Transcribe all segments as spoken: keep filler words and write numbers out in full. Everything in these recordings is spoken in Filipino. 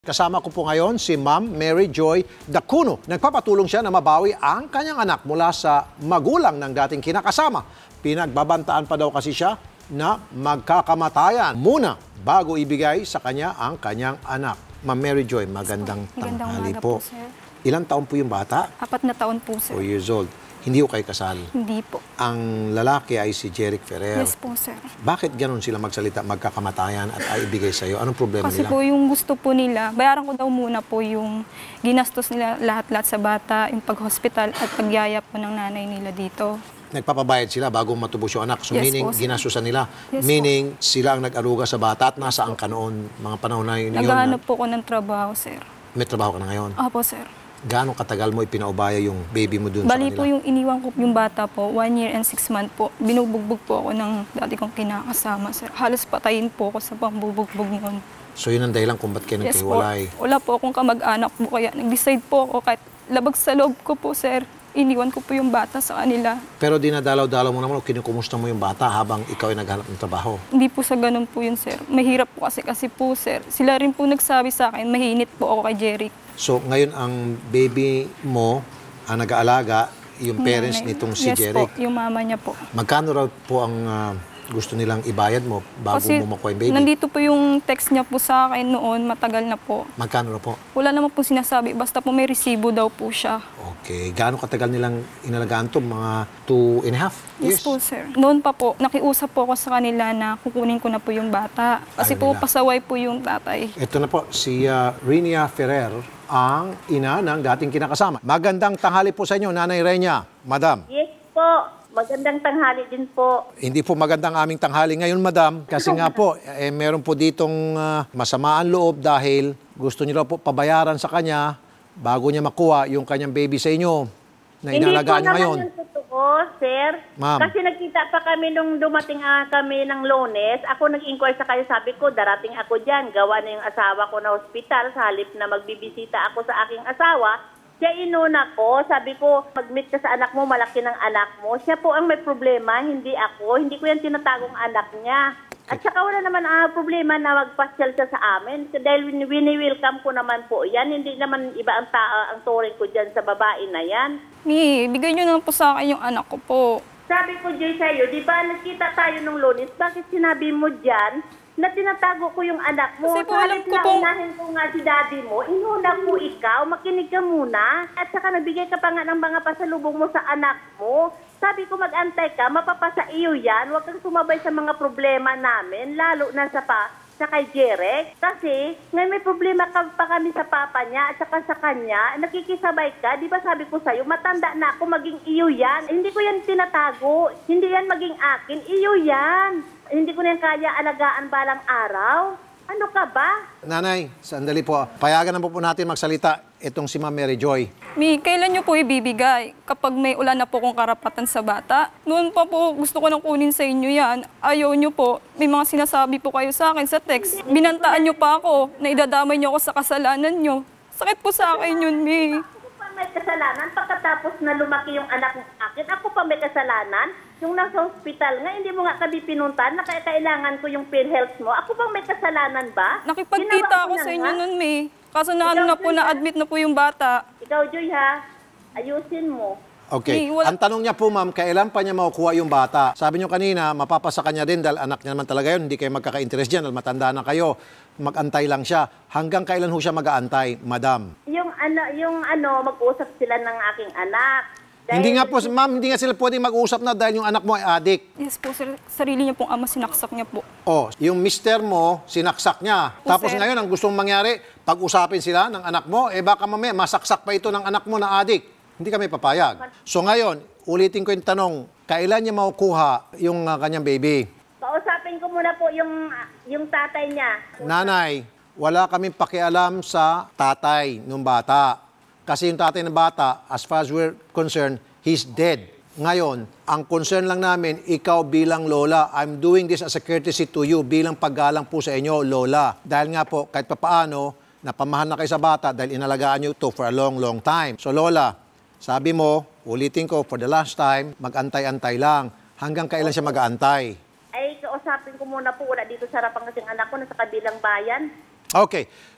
Kasama ko po ngayon si Ma'am Mary Joy Dacuno. Nagpapatulong siya na mabawi ang kanyang anak mula sa magulang ng dating kinakasama. Pinagbabantaan pa daw kasi siya na magkakamatayan muna bago ibigay sa kanya ang kanyang anak. Ma'am Mary Joy, magandang tanghali po. po sir. Ilang taon po yung bata? Apat na taon po, sir. four years old. Hindi ko kayo kasal? Hindi po. Ang lalaki ay si Jeric Ferrer. Yes po, sir. Bakit ganun sila magsalita, magkakamatayan at ay ibigay sa'yo? Anong problema Kasi nila? po yung gusto po nila, bayaran ko daw muna po yung ginastos nila lahat-lahat sa bata, yung pag-hospital at pagyaya po ng nanay nila dito. Nagpapabayad sila bago matubos yung anak. So Yes, meaning, po, sir. ginastusan nila. Yes, Meaning, sila ang nag-aruga sa bata at nasaan ka noon, mga panahon na yun. Naghahanap po ko ng trabaho, sir. May trabaho ka na ngayon. Opo, sir. Gaano katagal mo ipinaubaya yung baby mo dun Bali sa kanila? po yung iniwan ko yung bata po, one year and six months po. Binubugbog po ako ng dati kong kinakasama, sir. Halos patayin po ako sa pambubugbog noon. So yun ang dahilan kung ba't kayo Yes po. nagkahiwalay. Wala po akong kamag-anak po, kaya nag-decide po ako kahit labag sa loob ko po, sir. Iniwan ko po yung bata sa kanila. Pero dinadalaw-dalaw mo naman o kinukumusta mo yung bata habang ikaw ay naghanap ng trabaho. Hindi po sa ganun po yun, sir. Mahirap po kasi kasi po, sir. Sila rin po nagsabi sa akin, mahinit po ako kay Jeric. So ngayon ang baby mo ang nag-aalaga, yung parents Nanay. nitong si Yes Jeric. po, yung mama niya po. Magkano raw po ang ah, gusto nilang ibayad mo bago Kasi mo makuha yung baby? nandito po yung text niya po sa akin noon, matagal na po. Magkano raw po? Wala naman po sinasabi, basta po may resibo daw po siya. Okay. Gaano katagal nilang inalagaan to? Mga two and a half years? Yes po, sir. Noon pa po, nakiusap po ako sa kanila na kukunin ko na po yung bata. Kasi Ayaw po, nila. pasaway po yung tatay. Ito na po, si uh, Renia Ferrer, ang ina ng dating kinakasama. Magandang tanghali po sa inyo, Nanay Renia. Madam. Yes po. Magandang tanghali din po. Hindi po magandang aming tanghali ngayon, Madam. Kasi nga po, eh, meron po ditong uh, masamaan loob dahil gusto niyo raw po pabayaran sa kanya bago niya makuha yung kanyang baby sa inyo na inalagaan niyo ngayon. Hindi po naman yung totoo, sir. Ma'am. Kasi nagkita pa kami nung dumating uh, kami ng Lunes. Ako nag-inquire sa kayo, sabi ko, darating ako dyan. Gawa na yung asawa ko na hospital. Sa halip na magbibisita ako sa aking asawa, siya inuna ko. Sabi ko, mag-meet ka sa anak mo, malaki ng anak mo. Siya po ang may problema, hindi ako. Hindi ko yan tinatagong anak niya. At saka wala naman ah, problema na magpasyal siya sa amin. Dahil wini-welcome ko naman po yan. Hindi naman iba ang, ta ang turing ko dyan sa babae na yan. Mi, bigay niyo naman po sa akin yung anak ko po. Sabi ko, Joy, sa'yo, di ba nagkita tayo nung Lunes? Bakit sinabi mo dyan na tinatago ko yung anak mo? Kasi po, alam Kahit ko na po- unahin ko nga si daddy mo, inuna mo ikaw, makinig ka muna. At saka nabigay ka pa nga ng mga pasalubong mo sa anak mo. Sabi ko, mag-antay ka, mapapasa iyo yan. Huwag kang sumabay sa mga problema namin, lalo na sa pa sa kay Jeric. Kasi ngayon may problema ka pa kami sa papa niya at saka sa kanya. Nakikisabay ka. Di ba sabi ko sa'yo, matanda na ako, maging iyo yan. Hindi ko yan tinatago. Hindi yan maging akin. Iyo yan. Hindi ko na yan kaya alagaan balang araw. Ano ka ba? Nanay, sandali po. Payagan na po po natin magsalita itong si Ma'am Mary Joy. Mi, kailan niyo po ibibigay? Kapag may ulan na po kong karapatan sa bata? Noon pa po, gusto ko nang kunin sa inyo yan. Ayaw niyo po. May mga sinasabi po kayo sa akin sa text. Binantaan niyo pa ako na idadamay niyo ako sa kasalanan niyo. Sakit po sa akin yun, Mi. Ako pa may kasalanan pagkatapos na lumaki yung anak ng akin. Ako pa may kasalanan. Yung nasa hospital nga, hindi mo nga kami pinuntan na kaya kailangan ko yung PhilHealth mo. Ako bang may kasalanan ba? Nakipagkita Ginawa ko ako na sa inyo nga. nun, Mi. Kaso na ano Ikaw, na po, Joy, na-admit na po yung bata. Ikaw, Joy, ha? Ayusin mo. Okay. Eh, wala- Ang tanong niya po, ma'am, kailan pa niya makukuha yung bata? Sabi niyo kanina, mapapasa kanya din dahil anak niya naman talaga yun. Hindi kayo magkaka-interest dyan dahil matanda na kayo. Mag-antay lang siya. Hanggang kailan ho siya mag-aantay, madam? Yung ano, yung ano, mag-usap sila ng aking anak. Dahil- Hindi nga po, ma'am, hindi nga sila pwedeng mag-usap na dahil yung anak mo ay adik. Yes po, sir. Sarili niya pong ama, sinaksak niya po. Oh, yung mister mo, sinaksak niya. Po, Tapos sir. ngayon, ang gustong mangyari, pag-usapin sila ng anak mo, eh baka mamaya masaksak pa ito ng anak mo na adik. Hindi kami papayag. So ngayon, ulitin ko yung tanong, kailan niya makukuha yung uh, kanyang baby? Kausapin ko muna po yung, yung tatay niya. Nanay, wala kaming pakialam sa tatay ng bata. Kasi yung tatay ng bata, as far as we're concerned, he's dead. Ngayon, ang concern lang namin, ikaw bilang lola, I'm doing this as a courtesy to you, bilang paggalang po sa inyo, lola. Dahil nga po, kahit papaano, napamahal na kayo sa bata dahil inalagaan nyo ito for a long, long time. So lola, sabi mo, ulitin ko, for the last time, mag-antay-antay lang. Hanggang kailan siya mag-aantay? Ay, kausapin ko muna po, wala dito sa harapang kasing anak ko, nasa kabilang bayan. Okay.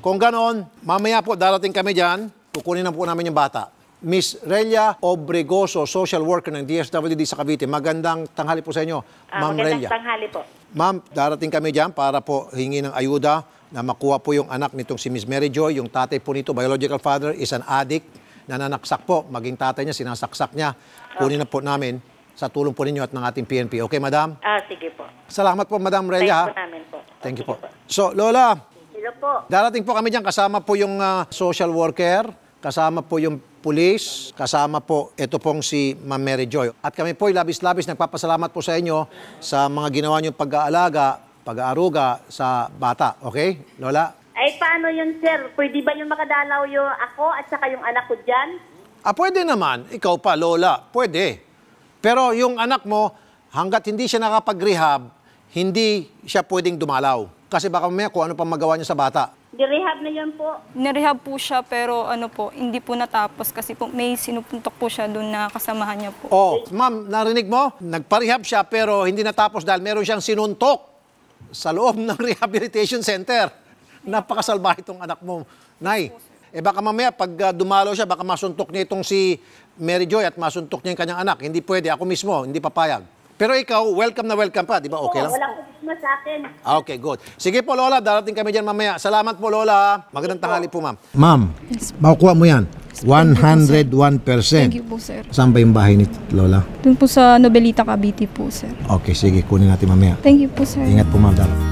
Kung ganon, mamaya po darating kami dyan, kukunin na po namin yung bata. Miss Relia Obregoso, social worker ng D S W D sa Cavite. Magandang tanghali po sa inyo, Ah, Ma'am magandang Relia. tanghali po. Ma'am, darating kami dyan para po hingi ng ayuda na makuha po yung anak nitong si Miss Mary Joy. Yung tatay po nito, biological father, is an addict. Nananaksak po. Maging tatay niya, sinasaksak niya. Kunin na po namin sa tulong po ninyo at ng ating P N P. Okay, madam? Ah, sige po. Salamat po, Madam Thank Relia. po namin po. Thank you Sige po. So, Lola, Hello po. darating po kami dyan. Kasama po yung ah, social worker, kasama po yung police, kasama po ito pong si Ma'am Mary Joy. At kami po labis-labis nagpapasalamat po sa inyo sa mga ginawa niyong pag-aalaga, pag-aaruga sa bata. Okay, Lola? Ay, paano yun, sir? Pwede ba yung makadalaw yung ako at saka yung anak ko dyan? Ah, pwede naman. Ikaw pa, Lola. Pwede. Pero yung anak mo, hanggat hindi siya nakapag-rehab, hindi siya pwedeng dumalaw. Kasi baka mamaya kung ano pang magawa niya sa bata. Di-rehab na yun po. Nirehab po siya pero ano po, hindi po natapos kasi po may sinupuntok po siya doon na kasamahan niya po. Oh, ma'am, narinig mo? Nagpa-rehab siya pero hindi natapos dahil meron siyang sinuntok sa loob ng rehabilitation center. Napakasalbahe itong anak mo, Nay. Eh baka mamaya pag uh, dumalaw siya, baka masuntok niya itong si Mary Joy at masuntok niya yung kanyang anak. Hindi pwede. Ako mismo, hindi papayag. Pero ikaw, welcome na welcome pa. Di ba? Okay lang? Wala ko na sa akin. Ah, okay, good. Sige po, Lola. Darating kami dyan mamaya. Salamat po, Lola. Magandang tanghali po, ma'am. Ma'am, makukuha mo yan. one hundred one percent. Thank you po, sir. Saan ba yung bahay ni Lola? Doon po sa Nobelita, Cavite po, sir. Okay, sige. Kunin natin mamaya. Thank you po, sir. Ingat po, ma'am. Dapat.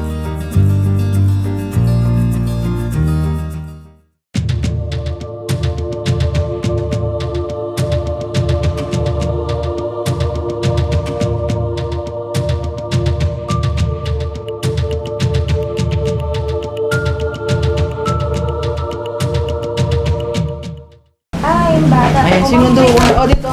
Ayan, sinundo. O, dito.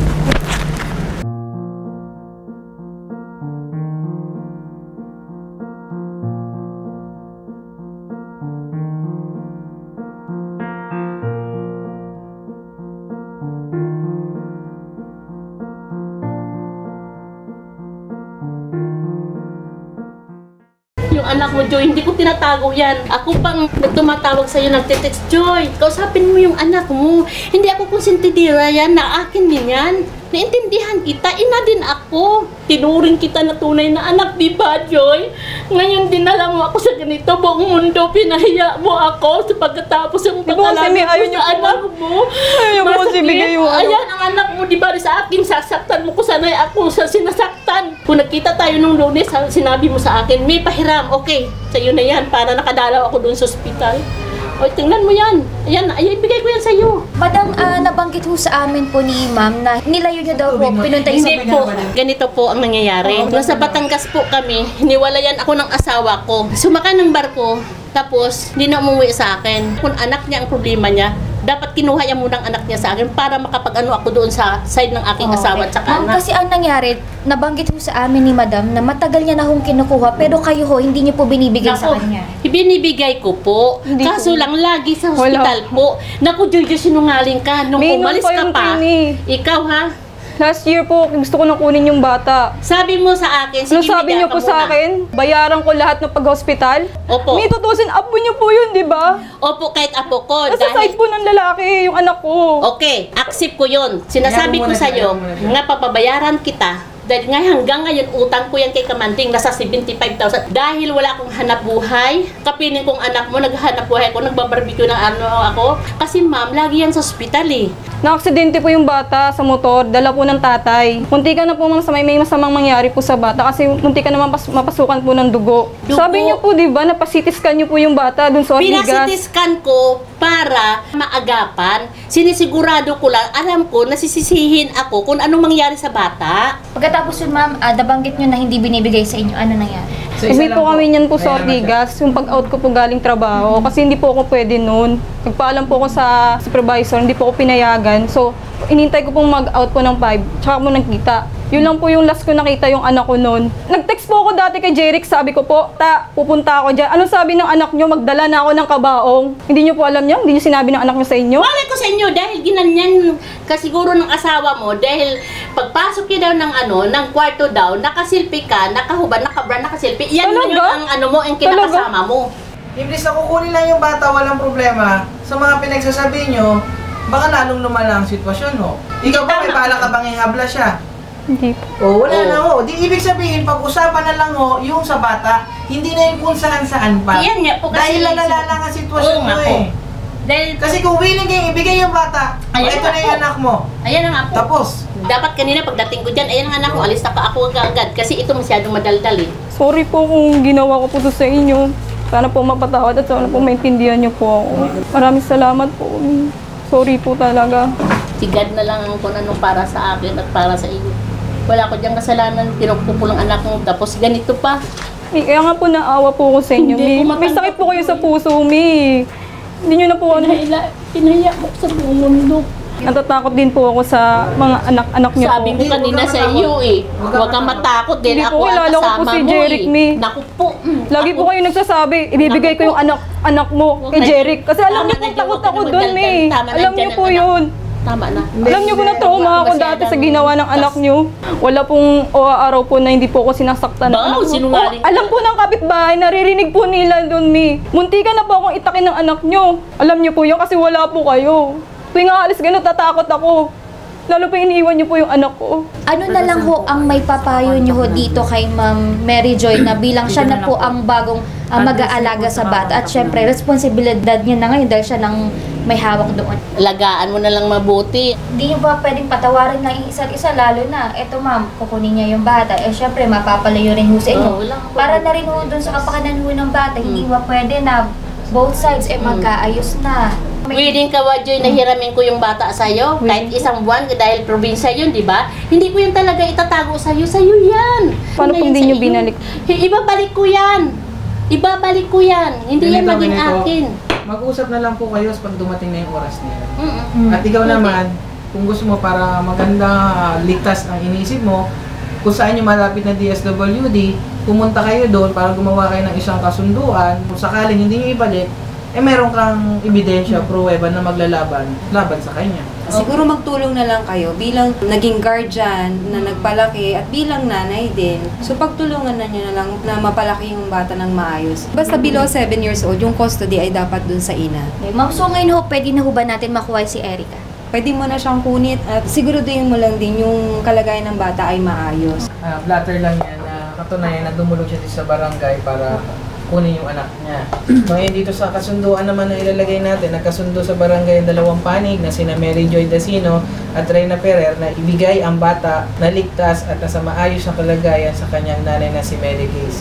Yung anak mo, Joy, hindi ko tinatago yan. Ako pang nagtumatawag sa'yo, nagtitext, Joy, kausapin mo yung anak mo. Hindi ako konsentidira yan, na akin din yan. Naintindihan kita, ina din ako. Tinuring kita na tunay na anak, di ba, Joy? Ngayon dinala mo ako sa ganito, buong mundo, pinahiya mo ako sa pagkatapos yung Di ba, pag-alaga Simi, mo ayaw sa niyo po anak mo. Ayaw mo Masakit. sibigay yung ano. Ayan, ang anak mo, di ba, sa akin, sasaktan mo ko, sanay ako sa sinasaktan. Kung nagkita tayo nung Lunes, sinabi mo sa akin, may pahiram, okay, sa'yo na yan, para nakadalaw ako doon sa ospital. O, tingnan mo yan. Ayan, ay, ibigay ko yan sa'yo. Madam, ah, nabanggit ho sa amin po ni ma'am na nilayo niyo daw po, pinuntay sa... Hindi po, ganito po ang nangyayari. Nasa Batangas po kami, hiniwalayan ako ng asawa ko. Sumakay ng barko, tapos hindi na umuwi sa akin. Kung anak niya ang problema niya, dapat kinuha niya muna ang anak niya sa akin para makapag-ano ako doon sa side ng aking asawa at saka Ma'am, anak. kasi ang nangyari, nabanggit ho sa amin ni madam na matagal niya na hong kinukuha, pero kayo ho, hindi niyo po binibigay sa Naku, kanya. ibinibigay ko po. Hindi Kaso po. lang, lagi sa Wala. hospital po. Naku, Jojo, sinungaling ka. Nung May umalis nun pa ka yung pa, tini. ikaw ha, Last year po, gusto ko nang kunin yung bata. sabi mo sa akin, Ano sige, sabi bigyan niyo ka po sa muna. akin? Bayaran ko lahat ng pag-hospital? Opo. May tutusin, apo niyo po yun, di ba? Opo, kahit apo ko. Nasa side po ng lalaki, yung anak ko. Okay, accept ko yun. Sinasabi Kaya ko mo muna, sa'yo, kaya mo muna. nga papabayaran kita. Dahil nga hanggang ngayon, utang ko yan kay Kamanting, nasa seventy-five thousand. Dahil wala akong hanap buhay, kapiling kong anak mo, naghanap buhay ako, nagbabarbecue ng ano ako. Kasi ma'am, lagi yan sa ospital eh. Na-aksidente po yung bata sa motor, dala po ng tatay. Munti ka na po ma'am sa may, may masamang mangyari po sa bata kasi munti ka naman pas, mapasukan po ng dugo. Dugo? Sabi niyo po, di ba, napasitiskan niyo po yung bata dun sa Ortigas. Pinasitiskan ko para maagapan. Sinisigurado ko lang, alam ko, nasisisihin ako kung anong mangyari sa bata. Pagkatapos yun ma'am, ah, nabanggit niyo na hindi binibigay sa inyo, ano nangyari? So, isa Hindi lang po kami niyan po sa Bayaran mo siya. Ortigas, yung pag-out ko po galing trabaho, kasi hindi po ako pwede noon. Nagpaalam po ako sa supervisor, hindi po ako pinayagan. So, inintay ko pong mag-out po ng five, tsaka mo nagkita. Yun lang po yung last ko nakita yung anak ko noon. Nag-text po ako dati kay Jeric, sabi ko po, ta, pupunta ako dyan. Anong sabi ng anak nyo? Magdala na ako ng kabaong. Hindi nyo po alam yan? Hindi nyo sinabi ng anak nyo sa inyo? Wala ko sa inyo dahil ginanyan kasiguro ng asawa mo dahil pagpasok niya daw ng ano, ng kwarto daw, nakasilpi ka, nakahubad, nakabra, nakasilpi. Yan Talaga? yun ang ano mo, ang kinakasama mo. Imbis na kukunin lang yung bata, walang problema, sa mga pinagsasabi nyo, baka lalong lumala ang sitwasyon mo. Ikaw ba may bala ka bang ihabla siya? Hindi po. O, wala Oo. na ho. Di ibig sabihin, pag-usapan na lang ho, yung sa bata, hindi na yung kung saan-saan pa. Yan nga po kasi. Dahil lalala lang ang sitwasyon Oo mo nga po. eh. Dahil, Kasi kung willing kayong ibigay yung bata, o Ayan ito nga na yung po. anak mo. ayan na nga po. Tapos, Dapat kanina pagdating ko dyan, ayan ang anak ko, alis na ka ako agad. Kasi ito masyadong madaldal eh. Sorry po kung ginawa ko po to sa inyo. Sana po mapatawad at sana po maintindihan niyo po ako. Maraming salamat po. Sorry po talaga. Sigad na lang kung ano para sa akin at para sa iyo. Wala ko diyang kasalanan, pinagpupulang anak mo, tapos ganito pa. Eh, kaya nga po naawa po ako sa inyo. Hindi May, ko may matanggap sakit po kayo po sa eh. puso, Mi. Hindi nyo na po ano. Pinahila, pinahaya mo sa buong mundo. Natatakot din po ako sa mga anak-anak niyo po. Sabi ko kanina sa iyo eh, huwag kang matakot din Hindi ako po, ang kilala ko po kasama si mo Jeric, eh. Mi. Naku po. mm, Lagi ako- po kayo nagsasabi, ibibigay ko yung anak anak mo kay Jeric. Kasi alam niyo po, takot ako doon, Mi. Alam niyo po yun. Tama na. Alam niyo po na trauma ako dati sa ginawa ng anak niyo. Wala pong o araw po na hindi po ako sinasaktan ng Bao, anak mo. sinungaling O, alam po ng kapitbahay, naririnig po nila doon, Mi. Muntikan na po akong itakin ng anak niyo. Alam niyo po yun kasi wala po kayo. Tuwing aalis gano'n, tatakot ako. Lalo pa iniiwan niyo po yung anak ko. Ano na lang ho ang may papayo niyo ho dito kay Ma'am Mary Joy na bilang siya na po ang bagong ah, mag-aalaga sa bata at syempre responsibilidad niya na ngayon dahil siya nang may hawak doon. Lagaan mo na lang mabuti. Hindi niyo ba pwedeng patawarin na yung isa't isa lalo na eto ma'am, kukunin niya yung bata eh syempre mapapalayo rin ho sa inyo. Oo, walang Para na rin ho dun sa kapakanan ho ng bata, hindi ba pwede na both sides eh magkaayos na. Willing ka ba, Joy, na hiramin ko yung bata sa'yo? Kahit isang buwan, dahil probinsya yun, di ba? Hindi ko yan talaga itatago sa'yo. Sa'yo yan. Paano kung Ngayon di sa niyo iyo. binalik? Hi- Ibabalik ko yan. Ibabalik ko yan. Hindi yan ganito, maging ganito. akin. Mag-usap na lang po kayo pag dumating na yung oras nila. Mm-mm. At ikaw naman, kung gusto mo para maganda ah, ligtas ang iniisip mo, kung saan yung malapit na D S W D, pumunta kayo doon para gumawa kayo ng isang kasunduan. Kung sakaling hindi nyo ibalik, eh meron kang ebidensya, pruweba na maglalaban laban sa kanya. Siguro magtulong na lang kayo bilang naging guardian na nagpalaki at bilang nanay din. So pagtulungan na nyo na lang na mapalaki yung bata ng maayos. Basta below seven years old, yung custody ay dapat dun sa ina. Okay, ma'am, so ngayon ho, pwede na ho ba natin makuha si Erica? Pwede mo na siyang kunit at siguraduhin mo lang din yung kalagayan ng bata ay maayos. Ah, blatter lang yan na katunayan na dumulog siya dito sa barangay para kunin yung anak niya. Ngayon dito sa kasunduan naman na ilalagay natin, nagkasundo sa barangay ang dalawang panig na sina Mary Joy Dacino at Reyna Ferrer na ibigay ang bata na ligtas at nasa maayos na kalagayan sa kanyang nanay na si Mary Gaze.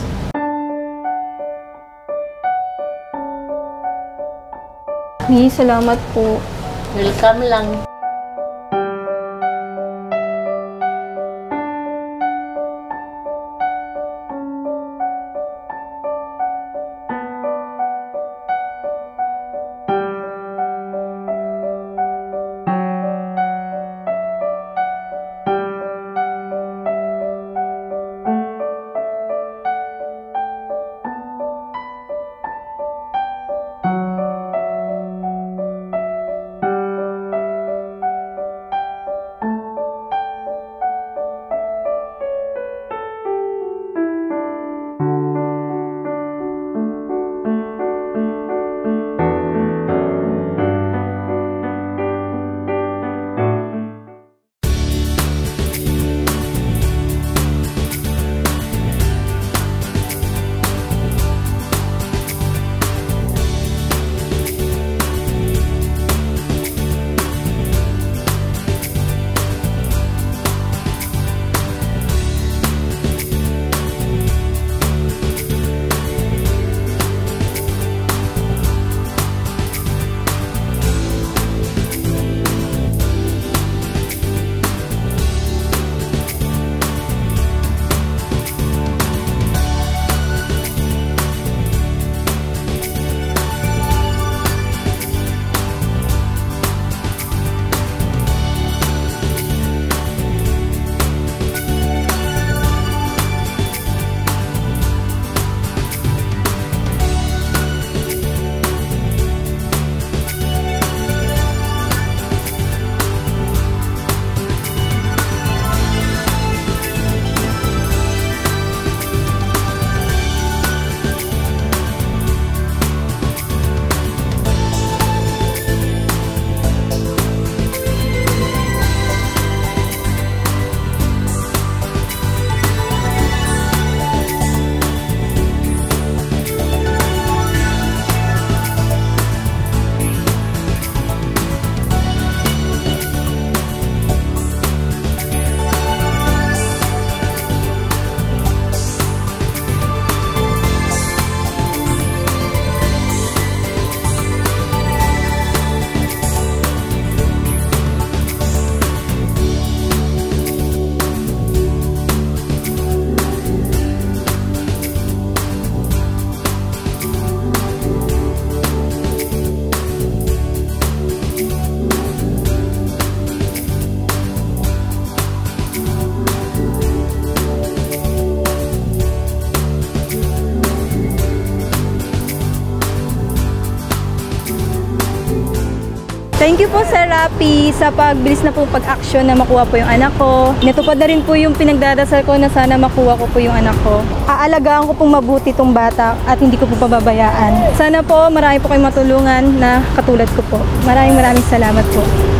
Mi, salamat po. Welcome lang. Thank you po, Sir Rapi, sa pagbilis na po pag-action na makuha po yung anak ko. Natupad na rin po yung pinagdadasal ko na sana makuha ko po yung anak ko. Aalagaan ko pong mabuti itong bata at hindi ko po pababayaan. Sana po marami po kayong matulungan na katulad ko po. Maraming maraming salamat po.